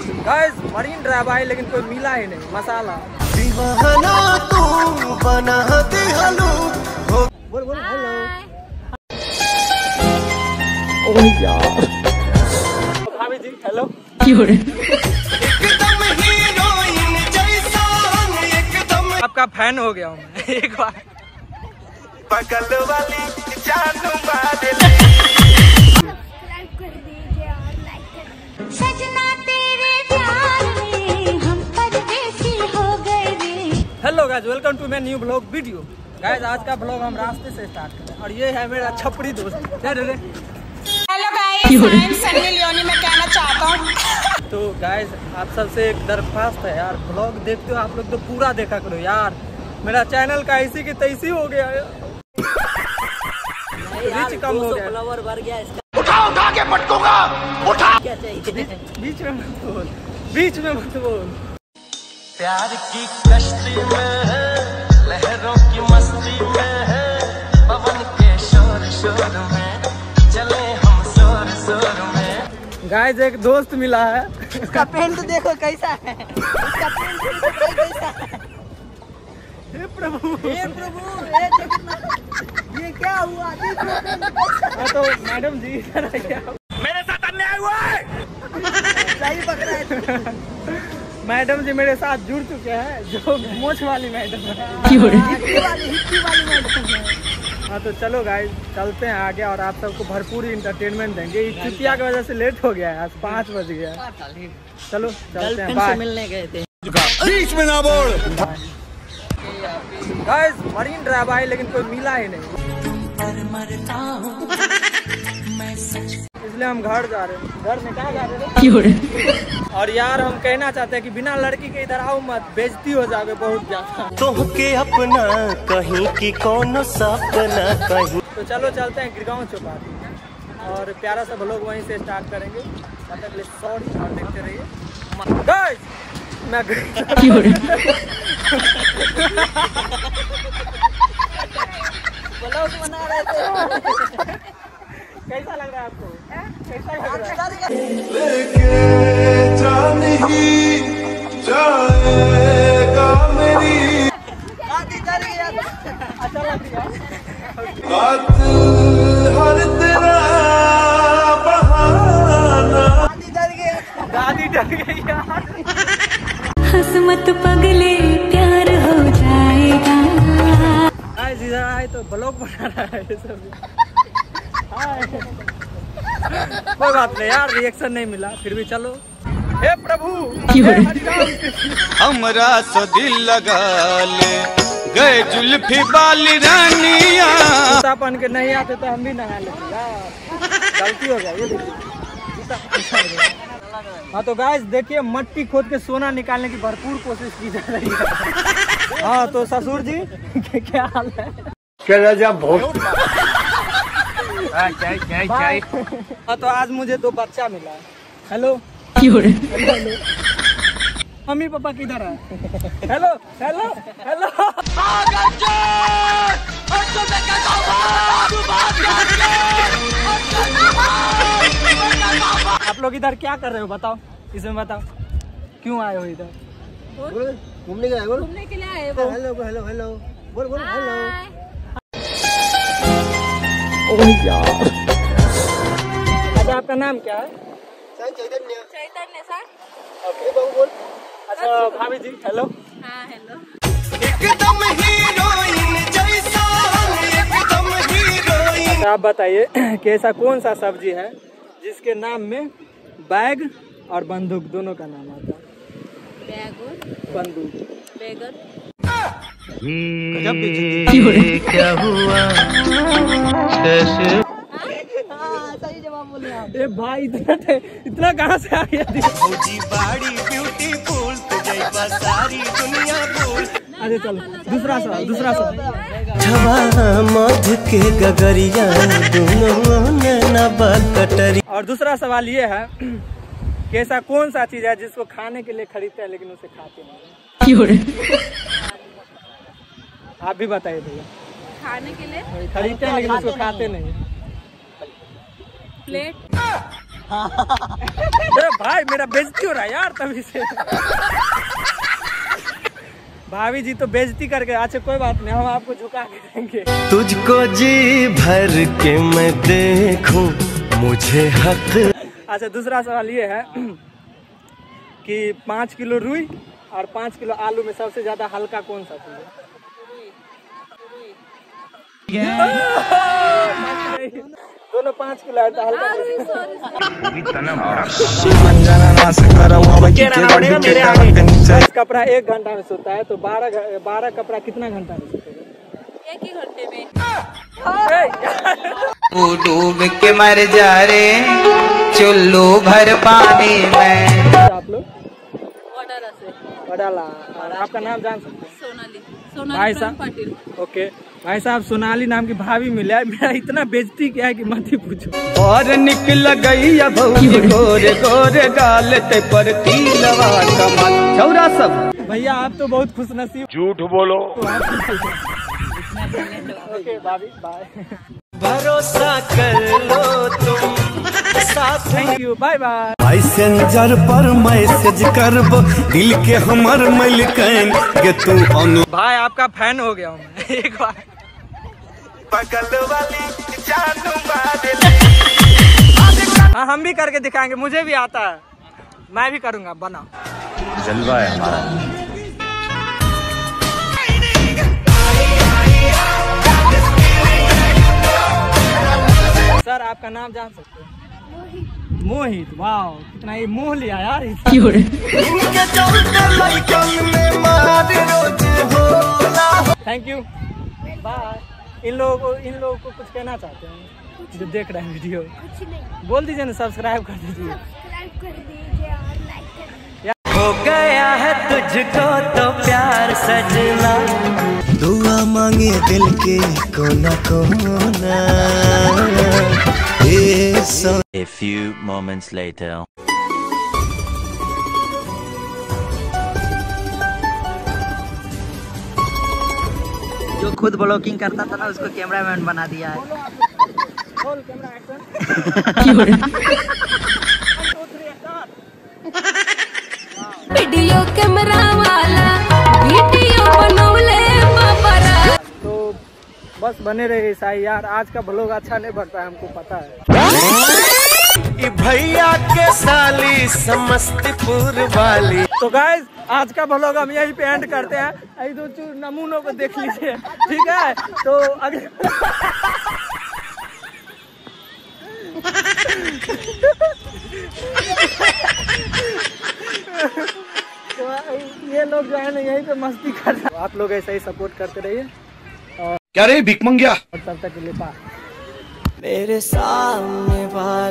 Guys marine drive आई लेकिन कोई मिला ही नहीं मसाला। दीवाना तू बना दे हलो। बोल बोल हेलो। ओह यार भाभी जी हेलो। एकदम हीरोइन जैसा एकदम आपका फैन हो गया हूँ मैं एक बार। बगल वाली जानू मारे सजना तेरे प्यार में हम परदेसी हो गए रे। Hello guys welcome to my new blog video. Guys आज का ब्लॉग हम रास्ते से स्टार्ट करें और ये है मेरा छपरी दोस्त। Hello guys I am Sunny Leone. मैं कहना चाहता हूँ तो गाइस आप सबसे एक दरख्वास्त है यार, ब्लॉग देखते हो आप लोग तो पूरा देखा करो यार। मेरा चैनल का ऐसी की तैसी हो गया है, रीच कम हो गया, फ्लावर भर गया इसका। उठा के पटकूंगा उठा। क्या चाहिए? बीच में मत बोल, बीच में मत बोल। प्यार की कश्ती में है लहरों की मस्ती में है पवन के शोर शोर में चले हम शोर शोर में। गाइस एक दोस्त मिला है, इसका पेंट देखो कैसा है, इसका पेंट कैसा है। हे प्रभु ये क्या हुआ? हाँ तो मैडम जी इधर आ क्या मेरे साथ अन्याय हुआ है। सही पकड़ा है। मैडम जी मेरे साथ जुड़ चुके हैं, जो मोछ वाली मैडम है। हिप्पी वाली मैडम है। हाँ तो चलो गाइस चलते हैं आगे और आप सबको भरपूर इंटरटेनमेंट देंगे। इस चुतिया की वजह से लेट हो गया है, आज 5 बज गया है। चलो चलते हैं, गर्लफ्रेंड से बाय। मिलने गए थे। बीच में ना बोल। गाइस मरीन ड्राइव आई लेकिन कोई मिला ही नहीं, इसलिए हम घर जा रहे हैं। घर में क्या जा रहे हैं? और यार हम कहना चाहते हैं कि बिना लड़की के इधर आओ मत, बेइज्जती हो जाओगे बहुत ज्यादा। तोहके अपना कहीं की कौन सपना कहीं। तो चलो चलते हैं गिरगांव चौपाटी और प्यारा सा ब्लॉग वहीं से स्टार्ट करेंगे। तब तक सॉरी और देखते रहिए। गाइस मैं ब्लॉग बना रहे थे। कैसा लग रहा है आपको? कैसा लग रहा है? लेके जान ही जाएगा मेरी अच्छा लग रहा है? बात हर तेरा बहाना। दादी डर गई यार। हंस मत पगले प्यार हो जाएगा। गाइस इधर आए तो ब्लॉग बना रहा है ये सब। हाय कोई बात नहीं यार, रिएक्शन नहीं मिला फिर भी चलो। हे प्रभु हमरा सो दिल लगा ले गए जुल्फी बाली रानिया। जूता पहन के नहीं आते तो हम भी नहा लेते यार, गलती हो गया ये देखिए। हाँ तो गाइस देखिए मट्टी खोद के सोना निकालने की भरपूर कोशिश की जा रही है। हाँ तो ससुर जी क्या हाल है? हाँ तो आज मुझे 2 बच्चा मिला है। हेलो हेलो मम्मी पापा किधर है? हेलो हेलो हेलो आप लोग इधर क्या कर रहे हो बताओ, इसमें बताओ क्यों आए हो इधर? घूमने गए बोल। घूमने के लिए आए वो। हेलो हेलो हेलो बोल बोल हेलो। ओह यार अच्छा आपका नाम क्या है? चैतन्य। चैतन्य सर। ओके बाबू बोल। अच्छा भाभी जी हेलो। हाँ हेलो। एकदम हीरोइन जैसा एकदम हीरोइन। अच्छा आप बताइए कि ऐसा कौन सा सब्जी है जिसके नाम में बैग और बंदूक दोनों का नाम आता है? बैगन। बंदूक। बैगन। क्या हुआ कैसे? सही जवाब बोले आप। ए भाई इतना कहाँ से आ गया? फौजी बाड़ी ब्यूटीफुल तुझे बस सारी दुनिया भूल। अरे चलो दूसरा सवाल। छवा मध के गगरिया दोनों नैना कटरी। और दूसरा सवाल ये है कि ऐसा कौन सा चीज है जिसको खाने के लिए खरीदते हैं लेकिन उसे खाते नहीं? आप भी बताइए भैया। खाने के लिए खरीदते हैं लेकिन उसको खाते नहीं। प्लेट। अरे भाई मेरा बेइज्जती हो रहा है यार तभी से। भाभी जी तो बेइज्जती करके, अच्छा कोई बात नहीं, हम आपको झुका के देंगे। तुझको जी भर के मैं देखूं मुझे हक। अच्छा दूसरा सवाल ये है कि 5 किलो रुई और 5 किलो आलू में सबसे ज्यादा हल्का कौन सा चीज है? दोनों 5 किलो है तो हल्का कपड़ा 1 घंटा में सोता है तो 12 कपड़ा कितना घंटा में सोता है? 1 ही घंटे में। तू डूब के मर जा रे चुल्लू भर पानी में। आप लोग वडाला। और आपका नाम जान सकते हैं? सोनाली भाई साहब पाटिल। ओके भाई साहब, सोनाली नाम की भाभी मिला, मेरा इतना बेइज्जती किया है कि मत ही पूछो। और निकल गई अब गोरे गोरे गाल ते पर तिलवा कमल। छौरा सब भैया आप तो बहुत खुशनसीब। झूठ बोलो। ओके भाभी बाय। भरोसा कर लो तुम साथ। Thank you bye bye. Messenger पर मैसेज करब दिल के हमर मलिकन के तू अनु। भाई आपका फैन हो गया हूँ मैं एक बार। बगल वाली जानू मारे। हाँ हम भी करके दिखाएंगे, मुझे भी आता है, मैं भी करूँगा, बना जलवा है हमारा। सर आपका नाम जान सकते हैं? मोहित। वाह कितना ये मोह लिया यार। Thank you bye. इन लोगों को कुछ कहना चाहते हैं जो देख रहे हैं वीडियो? बोल दीजिए ना, सब्सक्राइब कर दीजिए। हो गया है तुझको तो प्यार सजना। दुआ मांगे दिल के कोना कोना। A few moments later. जो खुद ब्लॉगिंग करता था ना उसको कैमरामैन बना दिया है। Roll camera action. Video camera वाला वीडियो बनौले बाबरा। तो बस बने रहे साई यार, आज का ब्लॉग अच्छा नहीं बढ़ता है हमको पता है। भैया के साली समस्तीपुर वाली। तो गाइस आज का ब्लॉग हम यहीं पे एंड करते हैं। ऐ दो नमूनों को देख लीजिए, ठीक है? तो अगले तो ये लोग जो है ना यहीं पे मस्ती कर रहे हैं। आप लोग ऐसा ही सपोर्ट करते रहिए क्या रे भिख मंगिया। और तब तक के लिए बाय। मेरे सामने